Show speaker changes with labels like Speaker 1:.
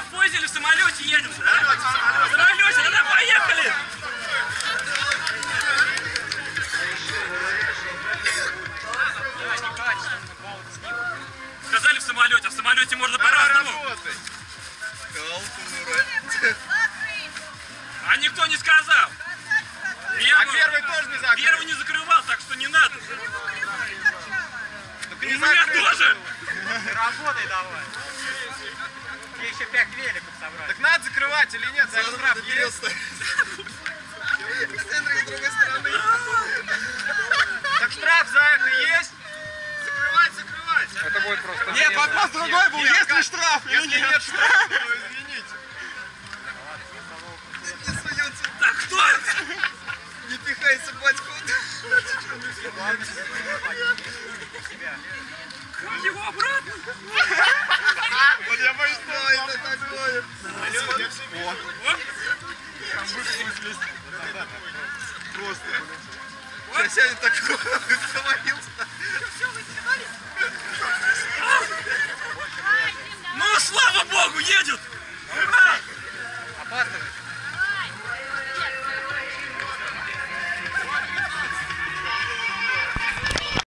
Speaker 1: в поезде или в самолете едем? В самолете, тогда поехали! Сказали в самолете, а в самолете можно по-разному. А никто не сказал.
Speaker 2: Первый тоже не закрыл.
Speaker 1: Первый не закрывал, так что не надо. У меня тоже.
Speaker 2: Работай давай. Мне еще 5 великов собрать. Так надо закрывать или нет? За штраф есть. С другой стороны. Так штраф за это есть? Закрывать. Это будет просто...
Speaker 3: Нет, вопрос другой был, есть ли штраф или нет?
Speaker 2: Если нет штрафа, то извините.
Speaker 1: Так кто это?
Speaker 2: Не пихайся, батько.
Speaker 1: Его обратно.
Speaker 2: Вот я боюсь, что это такое. Просто. Сейчас я такой говорился.